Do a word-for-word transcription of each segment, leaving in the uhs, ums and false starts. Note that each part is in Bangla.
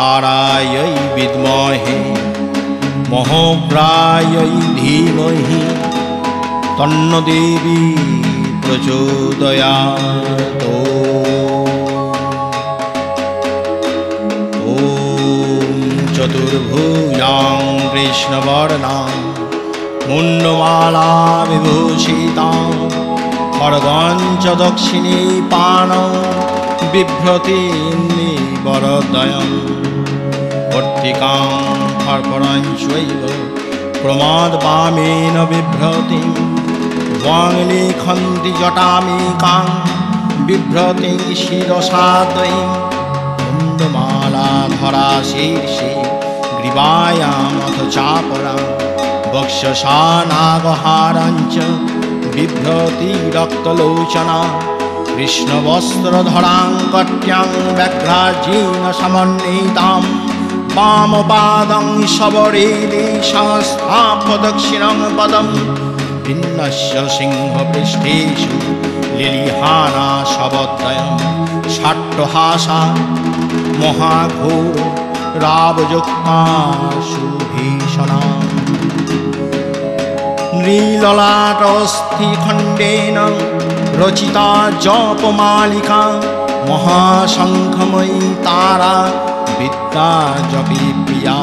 तारायै विद्महे महोग्रायै धीमहि तन्नो देवी प्रचोदयात्। ॐ चतुर्भुजां कृष्णवर्णां मुण्डमाला विभूषितां खड्गं च दक्षिणे पाणौ बिभ्रतीं वरदयं वर्तिकां फर्पणं चैव प्रमादवामेन बिभ्रतिं वाङ्लेखन्ति जटामेकां बिभ्रतिं शिरसा द्वयं मुण्डमालाधरा शीर्षे ग्रीवायामथ चापरां वक्षसा नागहारं च बिभ्रति रक्तलोचना कृष्णवस्त्रधरां कट्यां व्याघ्राजीन समन्वितां वामपादं शबरेदे संस्थाप्य दक्षिणं पदं भिन्नस्य सिंहपृष्ठेषु लिलिहाना शबद्वयं षट्हासा महाघोर रावयुक्ता सुभीषणा नीललाटस्थिखण्डेन रचिता जपमालिका महाशङ्खमयी तारा विद्या जपी प्रिया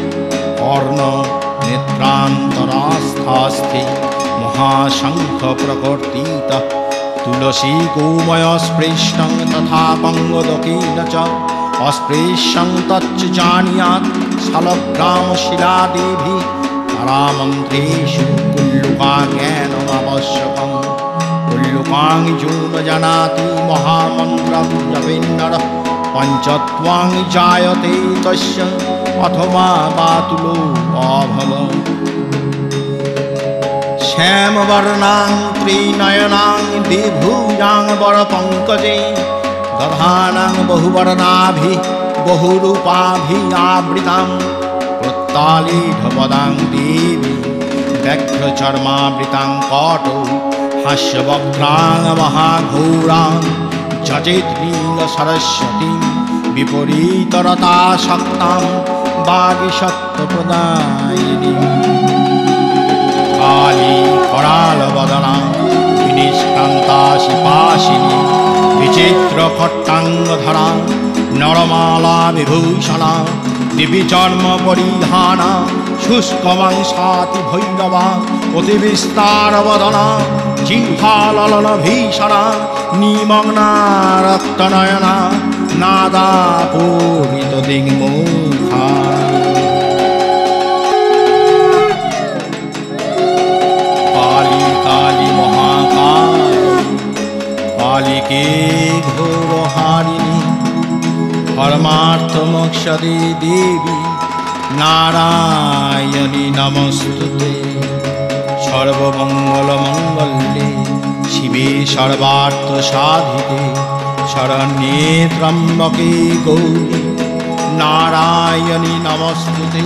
कर्णनेत्रान्तरास्थास्थे महाशङ्ख प्रकर्तितः तुलसी गोमयस्पृष्टं तथा पङ्गदकेन च अस्पृश्यं तच्च जानीयात् शालग्रामशिलादेवी तारामन्त्रेषु कुल्लुकाज्ञानमावश्यकम् कुल्लुकां यो न जानाति महामन्त्रं जपेन्नरः पञ्चत्वां जायते तस्य अथवा बातुलो अभवत्। श्यामवर्णां त्रिनयनां द्विभुजां वरपङ्कजे दधानां बहुवर्णाभिः बहुरूपाभिरावृतां वृत्तालीढपदां देवी व्याघ्रचर्मावृतां कटौ हास्यवक्त्रां महाघोरां जजेद्वीलसरस्वतीं विपरीतरतासक्तां वागीशक्तिप्रदायिनीं काली करालवदनां विनिष्क्रान्ताशिपाशिनीं विचित्रखट्टाङ्गधरां नरमाला विभूषणां दिव्यचर्मपरिधाना शुष्कवंशाति भैरवा अतिविस्तारवदना जिह्वाललनभीषणा निमग्ना रक्तनयना नादापूरितदिङ्मुखा काली काली महाकाली कालिके घोरहारिणी परमार्थमोक्षदे देवी नारायणी नमस्तुते सर्वमङ्गलमङ्गल्ये शिवे सर्वार्थसाधिके शरण्ये त्र्यम्बके गौरी नारायणी नमस्तुते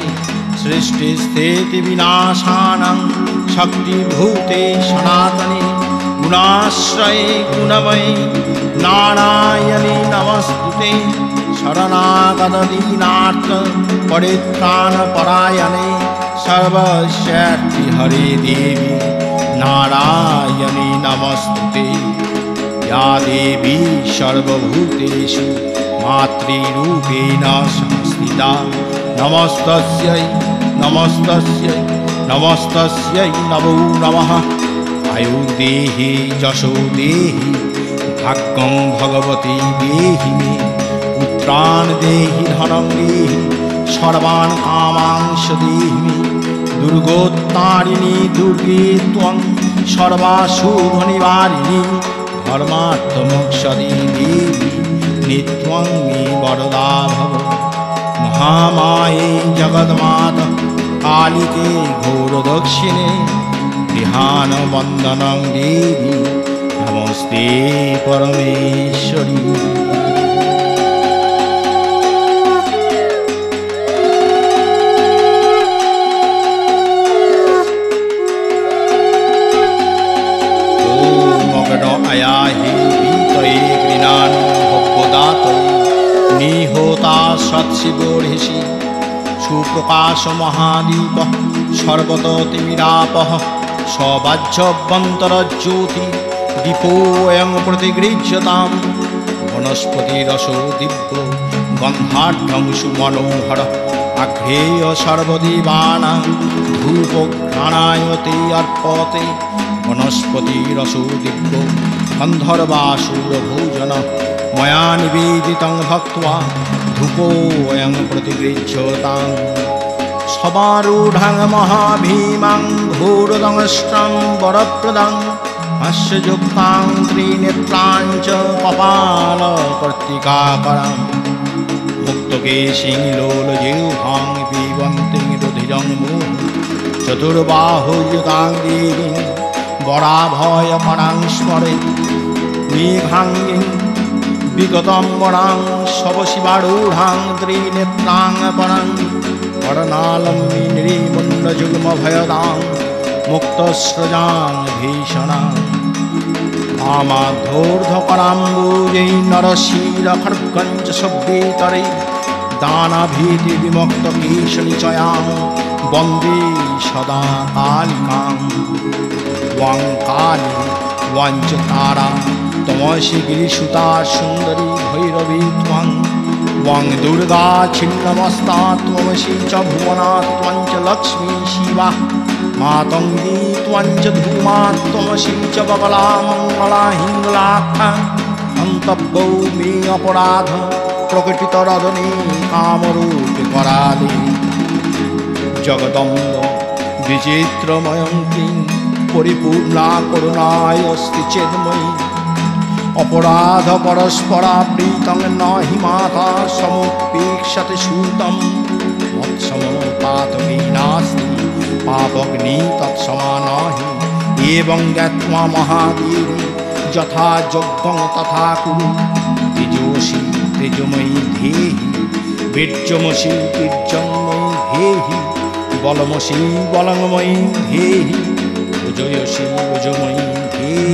सृष्टिस्थितिविनाशानां शक्तिभूते सनातने गुणाश्रये गुणमये नारायणी नमस्तुते शरणागतदीनार्थ परित्राणपरायणे सर्वस्यार्थि हरे देवी नारायणी नमस्तुते। या देवी सर्वभूतेषु मातृरूपेण संस्थिता नमस्तस्यै नमस्तस्यै नमस्तस्यै नमो नमः। आयुर्देहि यशो देहि भाग्यं भगवती देहि मे पुत्रान् देहि धनं देहि सर्वान् कामांश देहि मे दुर्गोत्तारिणी दुर्गे त्वं सर्वाशुभनिवारिणी धर्मार्थमोक्षदे देवी नित्यं मे वरदा भव। महामाये जगन्माता कालिके घोरदक्षिणे ध्यानवन्दनं देवी नमस्ते परमेश्वरी। अयाहि वीतये गृणान् भगवदातये निहोत দেবতা সৎশিবর্হিষি সুপ্রকাশ মহাদীপ সর্বততিমিরাপহ সবাহ্যভ্যন্তরজ্যোতি দীপোऽয়ং প্রতিগৃহ্যতাম বনস্পতিরসো দিব্য গন্ধাঢ্যং সুমনোহর আঘ্রেয় সর্বদেবানাং ধূপঘ্রাণায়তে অর্পতে বনস্পতিরসো দিব্য গন্ধর্বাসুরভোজন ময়া নিবেদিতং ভক্ত্বা ধূপোऽয়ং প্রতিগৃহ্যতাম সমারূঢ়ং মহাভীমাং ঘোরদংষ্ট্রং বরপ্রদং হাস্যযুক্তাং ত্রিনেত্রাং চ কপালকর্তিকাকরং মুক্তকেশিং লোলজিহ্বাং পিবন্তীং রুধিরং মুহুঃ চতুর্বাহুযুতাং দেবীং বরাভয়করাং স্মরেৎ মেঘাঙ্গীং বিগতম্বরাং শবশিবারূঢ়াং ত্রিনেত্রাং পরং করণালম্বিনীমুণ্ডযুগ্মভয়দাং মুক্তস্রজাং ভীষণাং আমাধূর্ধ্বকরাম্বুজৈ নরশিরখड्गं চ শব্দেতরে দানভীতিবিমুক্তকেশনিচয়াং বন্দে সদা কালিকাং ওয়াং কালী ওয়াং চ তারা তমসি গিরিসুতা সুন্দরী ভৈরবী ত্বং ওয়াং দুর্গা ছিন্নমস্তা ত্বমসি চ ভুবনা ত্বং চ লক্ষ্মী শিবা মাতঙ্গী ত্বং চ ধূমা ত্বমসি চ ববলা মঙ্গলা হিঙ্গলাখ্যা হন্তব্যৌ মে অপরাধ প্রকটিতরদনে কামরূপে করালে জগদম্ব বিচিত্রময়ঙ্কিং পরিপূর্ণা করুণায় অস্তি চেন্ময়ী অপরাধ পরস্পরাবৃতং নহি মাতা সমুপেক্ষতে সুতম মৎসমপাতকি নাস্তি পাপগ্নি তৎসমা নহি এবং জ্ঞাত্বা মহাদেবী যথা যজ্ঞং তথা কুরু তেজস্বী তেজময়ী ধেহি বীর্যমসি বীর্যময়ী ধেহি বলমসি বলময়ী ধেহি ওজয়সি ওজময়ী ধেহি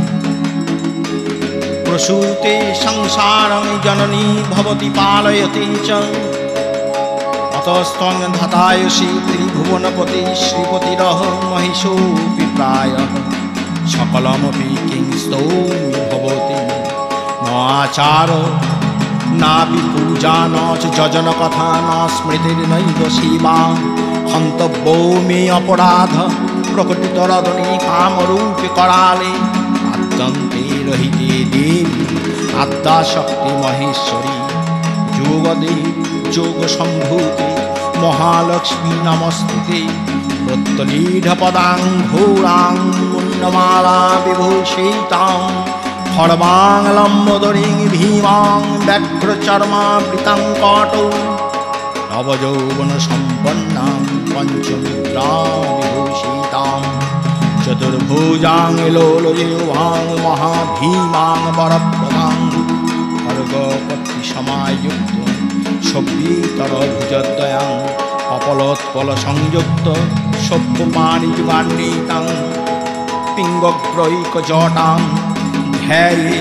প্রসূতে সংসারং জননী ভবতি পালয়তে চ অতস্ত্বং ধাতায়সি ত্রিভুবনপতি শ্রীপতিরহ মহিষোऽপি প্রায়ঃ সকলমপি কিং স্তৌমি ভবতি ন আচার নাপি পূজা ন চ যজন কথা ন স্মৃতির্নৈব সেবা হন্তব্যো মে অপরাধ প্রকটিতরদনে কামরূপে করালে আদ্যন্তে রহিতে দেবী আদ্যাশক্তি মহেশ্বরী যোগদে যোগ সম্ভূতে মহালক্ষ্মী নমস্তুতে প্রত্যলীঢপদাং ঘোরাং মুন্ডমালা বিভূষিতাং খড়বাং লম্বোদরিং ভীমাং ব্যাঘ্রচর্মাবৃতাং কটৌ নবযৌবন সম্পন্নাং পঞ্চমুদ্রা বিভূষিতাং চতুর্ভুজাং লোলজিহ্বাং মহাভীমাং বরপ্রদাং খড়গপত্তি সমাযুক্ত শোভিতরভুজদ্বয়াং কপলোৎপল সংযুক্ত সভ্যপাণিযুগান্বিতাং পিঙ্গগ্রৈকজটাং ধ্যায়ে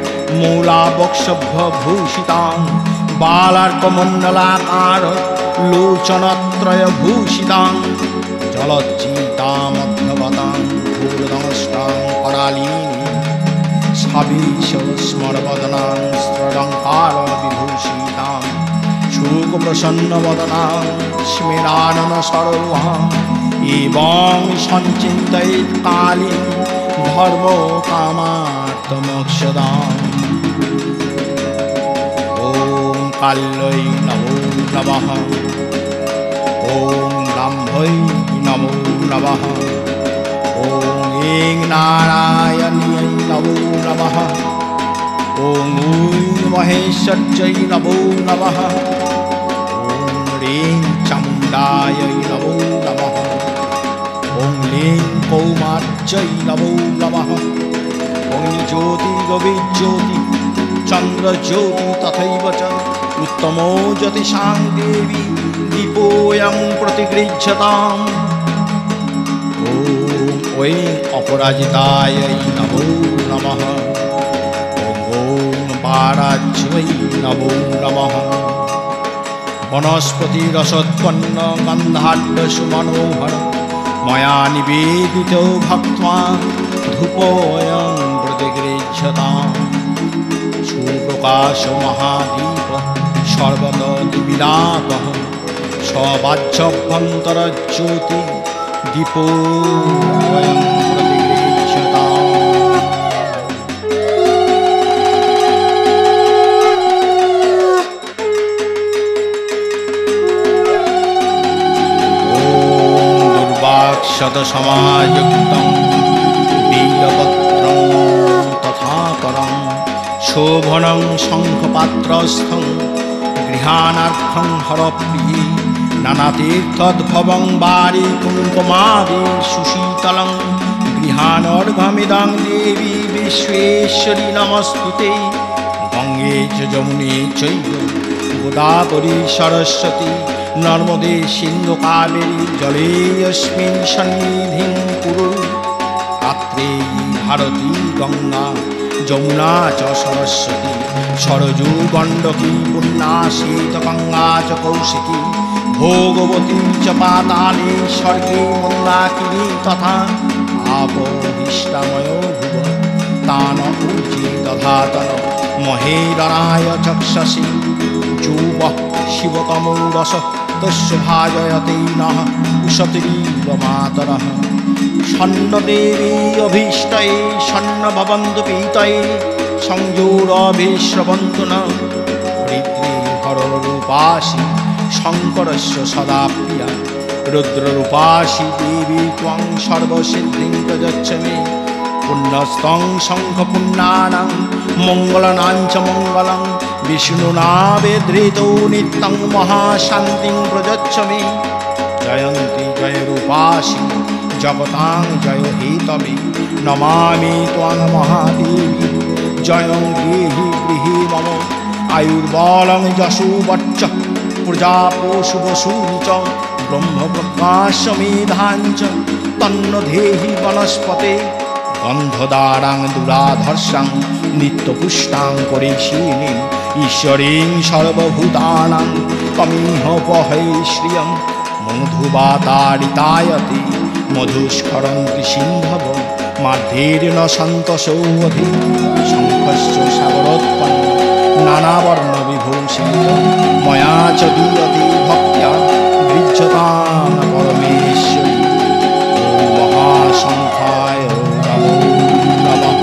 মূলাবক্ষভূষিতাং বালার্কমণ্ডলাকার লোচনত্রয়ভূষিতাং জলচ্চিতামধ্যগতাং ঘোরদংষ্টাং करालीनि সাবিষ স্মরবদনাং স্ত্রলঙ্কার বিভূষিতাং শোকপ্রসন্নবদনাং স্মেরানন সরোহাং এবং সঞ্চিন্তয়েৎ কালীং ধর্ম কামার্থমোক্ষদাং। ওম কাল্যৈ নমো নমঃ। ওম ব্রহ্মৈ নমো নমঃ। ওম এং নারায়ণ্যৈ নমো নমঃ। ওম মহেশ্বর্যৈ নমো নমঃ। ওম ह्रीं चामुण्डायै नमो नमः। ओं लीं कौमार्यै नमो नमः। ओं ज्योतिरविज्योति चन्द्रज्योति तथैव च उत्तमो ज्योतिषां देवी दीपोऽयं प्रतिगृह्यताम्। ॐ ऐं अपराजितायै नमो नमः। ॐ वाराज्यै नमो नमः। বনস্পতি রসোৎপন্ন গন্ধাঢ্য সুমনোহর ময়া নিবেদিত ভক্ত্বা ধূপোऽয়ং প্রতিগৃহ্যতাম। সুপ্রকাশ মহাদীপ সর্বত দিবিরাতঃ সবাহ্যভ্যন্তর জ্যোতি দীপোऽয়ং প্রতিগৃহ্যতাম। শতসমাযুক্তং বীরভদ্রং তথা পরং শোভনং শঙ্খপাত্রস্থং গৃহাণার্থং হরপ্রিয়ে নানাতীর্থোদ্ভবং বারি কুঙ্কুমাদি সুশীতলং গৃহাণর্ঘমিদং দেবী বিশ্বেশ্বরী নমস্তুতে। গঙ্গে চ যমুনে চৈব গোদাবরী সরস্বতী নর্মদে সিন্ধু কাবেরী জলেऽস্মিन् সন্নিধিং কুরু। আত্রেয়ী ভারতী গঙ্গা যমুনা চ সরস্বতী সরযূ গণ্ডকী পুণ্যা শ্বেতগঙ্গা চ কৌশিকী ভোগবতী চ পাতালে স্বর্গে মন্দাকিনী তথা আপোহিষ্টাময় ভুব তান ঊর্জি দধাতন মহেরণায় চক্ষসি যুবঃ শিবতমো রস তস্য ভাজয়তে নঃ উশতিরিব মাতরঃ। স্বর্ণদেবী অভীষ্টয়ে স্বর্ণ ভবন্তু পীতয়ে সংযোরভিশ্রবন্তু ন। হরিদ্রে হররূপাসি শঙ্করস্য সদা প্রিয়া রুদ্ররূপাসি দেবী ত্বং সর্বসিদ্ধিং প্রযচ্ছমে। পুণ্যস্তং শঙ্খ পুণ্যানাং মঙ্গলানাং চ মঙ্গলং বিষ্ণুনা বেধৃতো নিত্যং মহাশান্তিং প্রযচ্ছমে। জয়ন্তি জয় রূপাসি জগতাং জয় হেতবে নমামি ত্বং মহাদেবী জয়ং গৃহি গৃহি মম। আয়ুর্বলং যশোবচ্চ প্রজাপশু বসূনি চ ব্রহ্মপ্রকাশমেধাং চ তন্ন দেহি বনস্পতে। গন্ধদারাং দুরাধর্ষাং নিত্যপুষ্টাং করেশিনীং ঈশ্বরীং সর্বভূতানাং তমিহ বহে শ্রিয়ং। মধুবাতারিতায়তে মধুস্খরন্তি সিন্ধব মাধ্যের্ন সন্তোষো অধি। শঙ্খস্য সাগরোৎপন্ন নানাবর্ণ বিভূষিত ময়া চ দীয়তে ভক্ত্যা গৃহ্যতাং পরমেশ্বরী। ॐ महाशङ्खाय नमो नमः।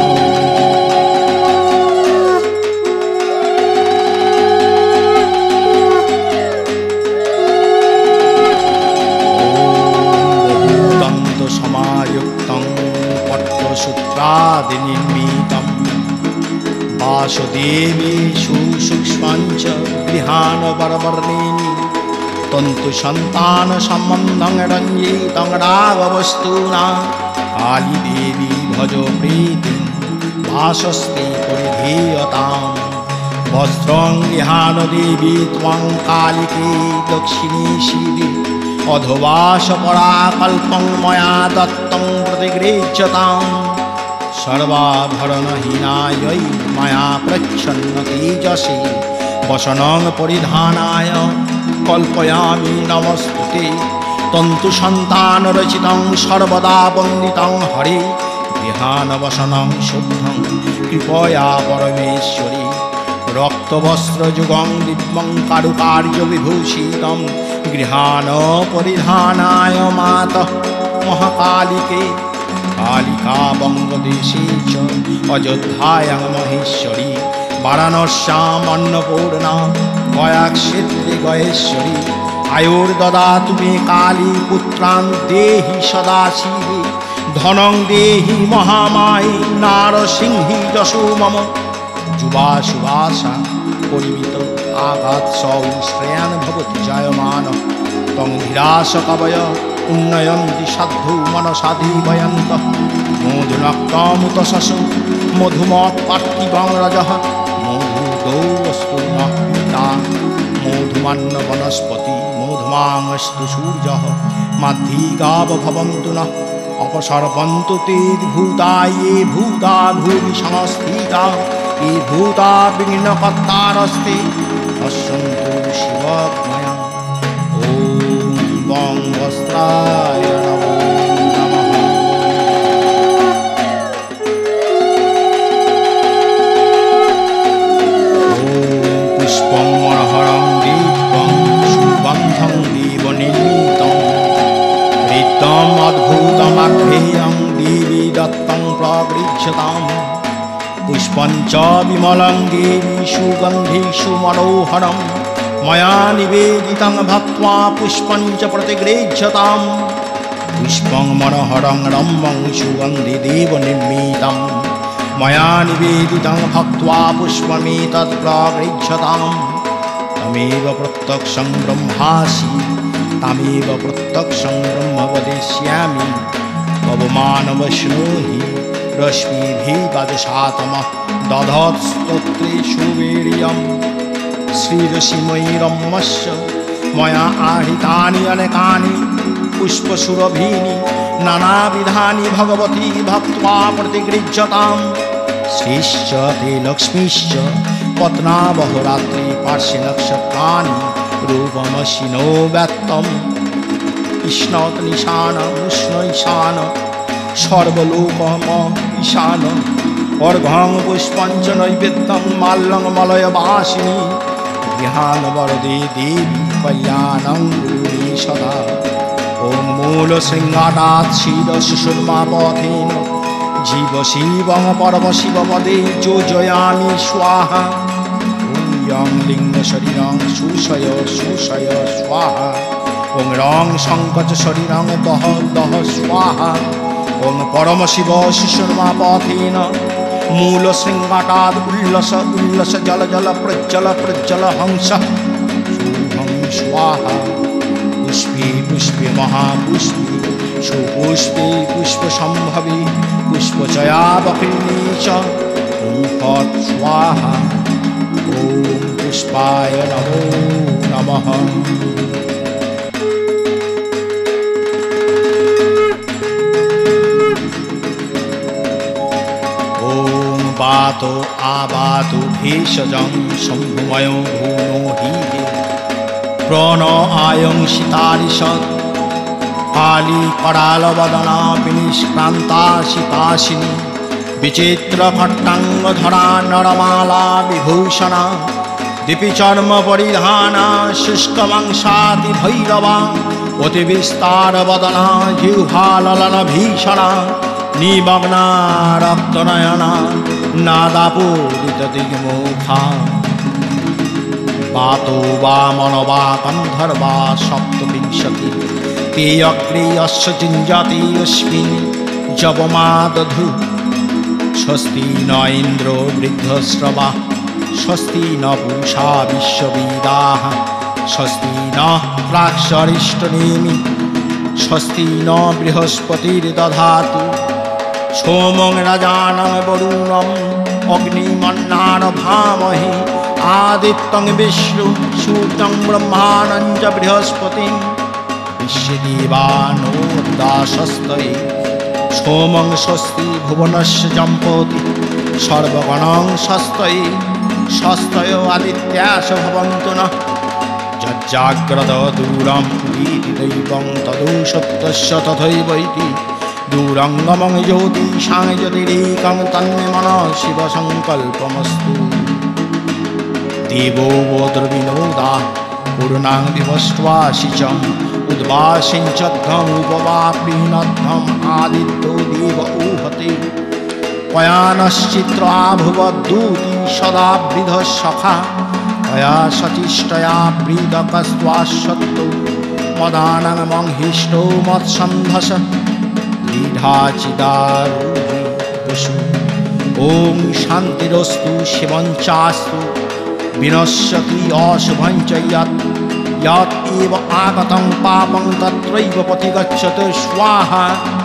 ॐ दन्तसमायुक्तं पट्टसूत्रादिनिर्मितं वासुदेवी सुसूक्ष्मं च गृहाणवरवर्णिनी तंतु संतान संबंधं रंजितं रागवस्तुना। काली देवी भजो प्रीतिं वासस्ते परिधीयतां। वस्त्रं गृहाण देवी त्वं कालिके दक्षिणी शिवे अधोवास पराकल्पं मया दत्तं प्रतिगृह्यतां। सर्वाभरणहीनायै मया प्रच्छन्न तेजसे वसनं परिधानाय कल्पयामि नमस्तुते। तंतु संतान रचितं सर्वदा वंदितं हरे गृहाणवसनं शुद्धं कृपया परमेश्वरी। रक्तवस्त्रयुगं दिव्यं कारुकार्य विभूषितं गृहाण परिधानाय मातः महाकालिके। कालिका बंगदेशे च अयोध्यायां महेश्वरी वाराणस्याम् अन्नपूर्णा गया क्षेत्रे गयेश्वरी। आयुर्ददातु मे काली पुत्रान् देहि सदा शिवे धनं देहि महामायी नारसिंही यशो मम। जुवा सुवासा परिमित आघात सौ श्रेयान् भवति जायमान तं धीरास कवय उन्नयन्ति साधु मनसाधीवयन्तः। मधुनक्तमुतशशो मधुमत्पार्थिवं रजः मधुदौस्तु नः पिता। मधुमान्न वनस्पति मधुमांस्तु सूर्यः माधी गाव भवन्तु नः अपसर्पन्तु ते भूता ये भूता भूमि संस्थिता। ये भूता विघ्नकर्तारस्ते पश्यन्तु शिवमयम्। पुष्पाय नमो नमः। ॐ पुष्पं मनोहरं दिव्यं सुगन्धं देवनिर्मितं ऋतम् अद्भुतमग्रेयं देवी दत्तं प्रगृह्यताम्। पुष्पं च विमलं देवी सुगन्धिषु मनोहरं मया निवेदितं भक्त्वा पुष्पं च प्रतिगृह्यताम्। पुष्पं मनोहरं रम्यं सुगन्धिदेवनिर्मितं मया निवेदितं भक्त्वा पुष्पमेतत् प्रगृह्यताम्। तमेव प्रत्यक्षं ब्रह्मासि तमेव प्रत्यक्षं ब्रह्म वदिष्यामि। पवमानवश्नोहि रश्मिभिः वजसातमः दधत्स्तोत्रेषु वीर्यम्। श्रीरश्मिरम्मस्य मया आहृतानि अनेकानि पुष्पसुरभीनि नानाविधानि भगवती भक्त्वा प्रतिगृह्यताम्। श्रीश्च ते लक्ष्मीश्च पत्नावहोरात्रि पार्श्वनक्षत्राणि रूपमशिनो व्यक्तम्। इष्णोत निशान उष्ण ईशान सर्वलोकम ईशान अर्घं पुष्पं च नैवेद्यं माल्यं मलयवासिनी। ध्यान वरदे देवी कल्याणं गुरुणे सदा। ॐ मूलशृङ्गारात् क्षीरशिशुर्मापथेन जीव शिवं परमशिवपदे योजयामि स्वाहा। ॐ यं लिङ्गशरीरं सुशय सुशय स्वाहा। ॐ रं सङ्कच शरीरं दह दह स्वाहा। ॐ परमशिव शिशुर्मापथेन मूलशृङ्गाटाद् उल्लस उल्लस जल जल प्रज्जल प्रज्जल हंस शुभं स्वाहा। पुष्पे पुष्पे महापुष्पे सुपुष्पे पुष्पसम्भवे पुष्पचयावकीर्णे च ॐ फट् स्वाहा। ॐ पुष्पाय नमो नमः। वातो आवातो भेषजं शम्भुमयो भूनो हीरे प्रण आयं सितारिषत् काली करालवदना विनिष्क्रान्ता शिपाशिनी विचित्रभट्टाङ्गधरा नरमाला विभूषणा दीपिचर्म परिधाना शुष्कवंशाति भैरवा अतिविस्तारवदना जिह्वाललन भीषणा निमग्ना रक्तनयना नादापूरितदिग्मुखा। वातो वा मनो वा गन्धर्वा सप्तविंशति ते अग्रे यस्य जिञ्जति यस्मिन् जपमादधु। स्वस्ति न इन्द्रो वृद्धश्रवा स्वस्ति न पूषा विश्ववेदाः स्वस्ति न प्राक्शरिष्टनेमि स्वस्ति न बृहस्पतिर्दधातु। सोमं राजानं वरुणम् अग्निमन्नारभामहे आदित्यं विष्णु सूतं ब्रह्माणं च बृहस्पतिं विश्वदेवानो दासस्तये। सोमं स्वस्ति भुवनस्य जम्पति सर्वगणं स्वस्तये स्वस्तयो आदित्यास भवन्तु नः। जज्जाग्रत दूरं इति दैवं तदु सप्तस्य तथैव इति दूरंगमं ज्योतिषां ज्योतिरेकं तन्मे मनः शिवसङ्कल्पमस्तु। देवो वो द्रविणोदा पूर्णां विवष्ट्वासिचम् उद्वासिञ्चद्धम् उपवाप्रीनद्धम् आदित्यो देव ऊहते। पयानश्चित्रा भुवद्दूति सदा वृधः सखा पया सचिष्टया प्रीतकस्त्वाशत्तु मदानं मंहिष्टो मत्सन्धस दीढाचिदारूढि पशु। ॐ शान्तिरस्तु शिवञ्चास्तु विनश्यति अशुभं च यत् यत् एव आगतं पापं तत्रैव पतिगच्छतु स्वाहा।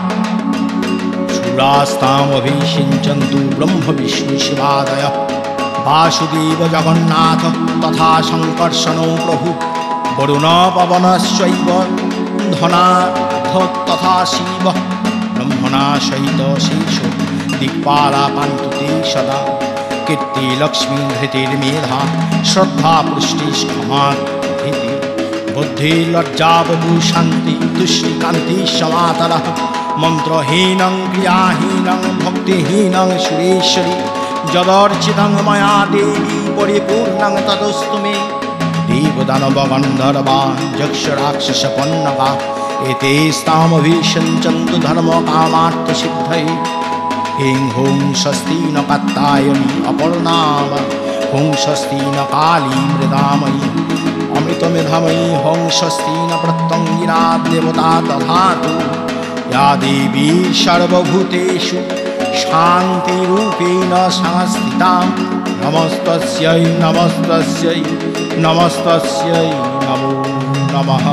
शूरास्तामभिषिञ्चन्तु ब्रह्म विष्णु शिवादयः वासुदेव जगन्नाथ तथा शङ्कर्षणो प्रभु वरुण पवनश्चैव धनाथ तथा शिव ब्रह्मणा सहित शेषो दिक्पाला पान्तु ते सदा। कीर्ति लक्ष्मी धृतिर्मेधा श्रद्धा पुष्टिष्ठमा धृति बुद्धि लज्जा बभू शांति तुष्टि कांति समातरः मंत्रहीनं क्रियाहीनं भक्तिहीनं सुरेश्वरी जदर्चितं मया देवी परिपूर्णं तदस्तु मे देवदानव गन्धर्वा यक्ष राक्षस पन्नगा एतेस्तामभिषञ्चन्तु धर्म कामार्थ सिद्धये ह्रीं हुं स्वस्ति न कात्यायनी अपर्णाम हुं स्वस्ति न काली मृदामयी अमृतमेधामयी हुं स्वस्ति न प्रत्यङ्गिरा देवता दधातु या देवी सर्वभूतेषु शान्तिरूपेण संस्थिता नमस्तस्यै नमस्तस्यै नमस्तस्यै नमो नमः।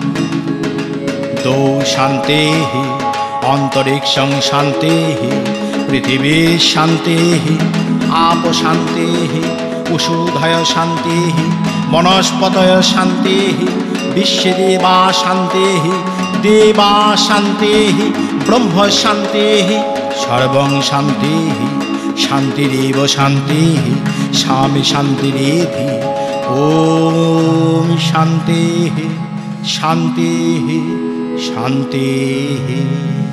दो शान्तेः अन्तरिक्षं शान्तेः पृथिवी शान्तेः आप शान्तेः उषोधय शान्तेः वनस्पतय शान्तेः विश्वदेवा शान्तेः देवा शान्तेः ब्रह्म शान्तेः सर्वं शान्तिः शान्तिरेव शान्तिः शामि शान्तिरेधि ॐ शान्तिः शान्तिः शान्तिः।